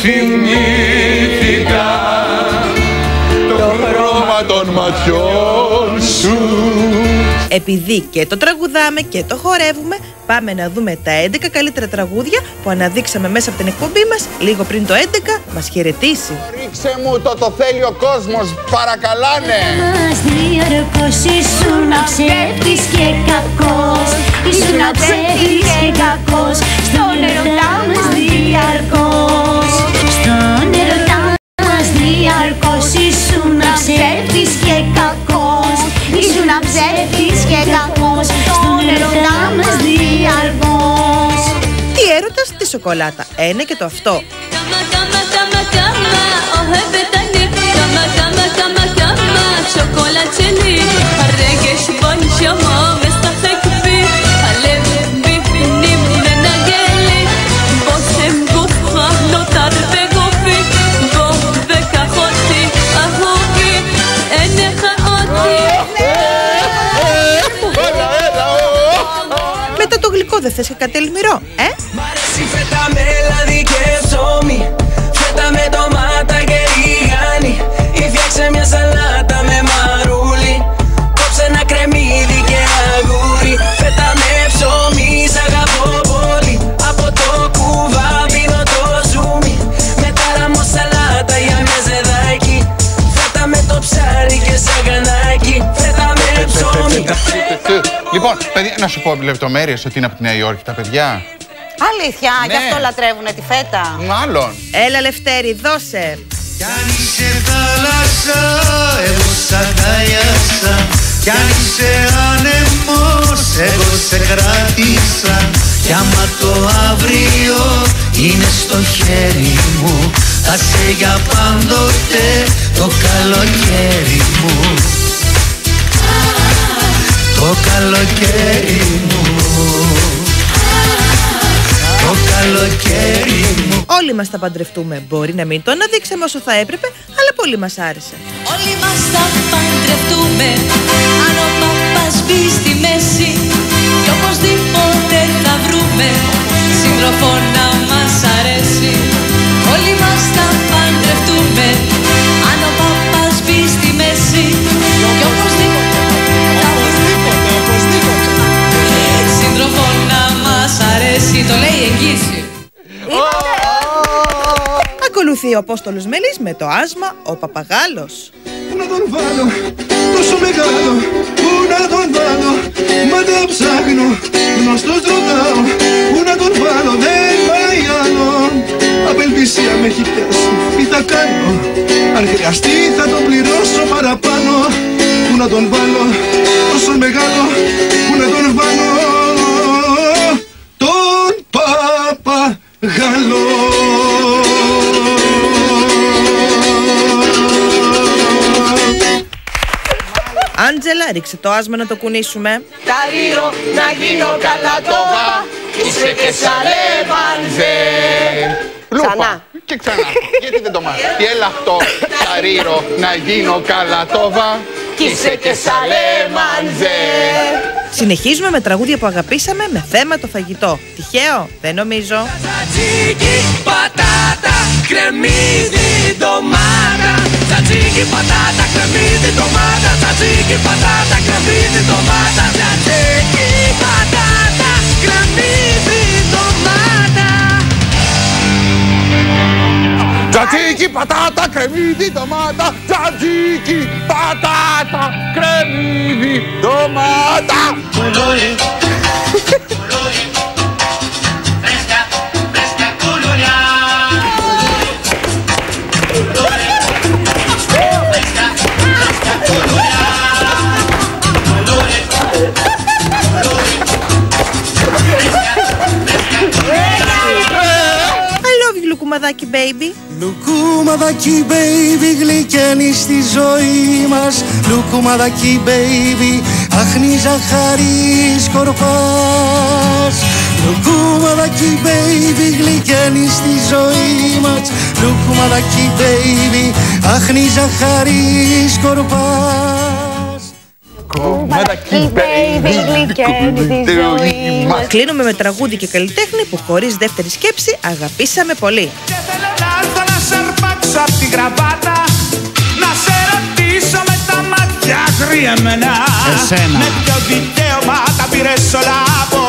θυμήθηκα το χρώμα των ματιών σου. Επειδή και το τραγουδάμε και το χορεύουμε, πάμε να δούμε τα 11 καλύτερα τραγούδια που αναδείξαμε μέσα από την εκπομπή μας λίγο πριν το 11 μας χαιρετήσει. Ρίξε μου το θέλει ο κόσμος, παρακαλάνε. Μας διαρκώς ήσουν ψεύτης και κακός, ήσουν ψεύτης και κακός, στον ερωτά μας διαρκώς. Στον ερωτά μας διαρκώς ήσουν ψεύτης και κακός, ήσουν ψεύτης και κακός, στον ερωτά μας διαρκώς. Τι έρωτας, τη σοκολάτα, είναι και το αυτό. Μετά το γλυκό δεν θες και κάτι ελμυρό, Μ' αρέσει φέτα με λάδι και ψωμί, φέτα με ντομάτα και ριγάνι, ή φτιάξε μια σαλάτα με μαρούλι, κόψε ένα κρεμμύδι και αγούρι. Φέτα με ψωμί, σ' αγαπώ πολύ, από το κουβά πίνω το ζουμί, με τάραμο σαλάτα για μια ζεδάκι, φέτα με το ψάρι και σαγανάκι, φέτα με ψωμί. Λοιπόν, παιδιά, να σου πω λεπτομέρειες ότι είναι από τη Νέα Υόρκη τα παιδιά. Αλήθεια, Ναι. γι' αυτό λατρεύουνε τη φέτα. Μάλλον. Έλα Λευτέρη, δώσε. Κι αν είσαι θάλασσα, εγώ σ' αγκάλιασα. Κι αν είσαι άνεμος, εγώ σε κράτησα. Κι άμα το αύριο είναι στο χέρι μου, θα σε για πάντοτε το καλοκαίρι μου. Το καλοκαίρι μου, το καλοκαίρι μου. Όλοι μας θα παντρευτούμε. Μπορεί να μην το αναδείξαμε όσο θα έπρεπε, αλλά πολύ μας άρεσε. Όλοι μας θα παντρευτούμε, αν ο παπάς μπει στη μέση, κι οπωσδήποτε θα βρούμε σύντροφο να μας αρέσει. Όλοι μας θα παντρευτούμε, αν ο παπάς μπει στη μέση, κι οπωσδήποτε θα βρούμε σύντροφο να μας αρέσει. Το λέει η εγγύηση. Ακολουθεί ο Απόστολος Μελής με το άσμα «Ο Παπαγάλος». Πού να τον βάλω, τόσο μεγάλο, πού να τον βάλω, μα δεν ψάχνω, γνωστός ρωτάω, πού να τον βάλω, δεν πάει άλλο. Απελπισία με έχει πιάσει, τι θα κάνω, αν χρειαστεί θα τον πληρώσω παραπάνω. Πού να τον βάλω, τόσο μεγάλο, πού να τον βάλω, τον Παπαγάλο. Άντζελα, ρίξε το άσμα να το κουνήσουμε. Καρύρο να γίνω καλατόβα, είσαι και σαλέμανζε. Λούπα. Και ξανά. Γιατί δεν το μάθεις. Τι έλα αυτό, καρύρο, να γίνω καλατόβα, Είσαι και σαλέμανζε. Συνεχίζουμε με τραγούδια που αγαπήσαμε με θέμα το φαγητό. Τυχαίο, δεν νομίζω. Τσατζίκι, πατάτα, κρεμμύδι, ντομάτα. Τσατζίκι, πατάτα, κρεμμύδι, ντομάτα. Τσατζίκι, πατάτα, κρεμμύδι, ντομάτα. Τσατζίκι, πατάτα, κρεμμύδι, ντομάτα. Τζατζίκι, πατάτα, κρεμμύδι, ντομάτα. Τζατζίκι, πατάτα, κρεμμύδι, ντομάτα. Λουκουμαδάκι baby. Λουκουμαδάκι baby, γλυκένει στη ζωή μας. Λουκουμαδάκι baby, άχνη ζαχαρή σκορπάς. Λουκουμαδάκι baby, γλυκένει στη ζωή μας. Λουκουμαδάκι baby, άχνη ζαχαρή σκορπάς. Λουκουμαδάκι baby, γλυκένει στη ζωή μας. Κλείνουμε με τραγούδι και καλλιτέχνη που χωρίς δεύτερη σκέψη αγαπήσαμε πολύ. Και θέλω να έρθω πίσω απ' την κραβάτα να σε ρωτήσω με τα μάτια κρυεμένα. Με ποιο δικαίωμα τα πήρες όλα από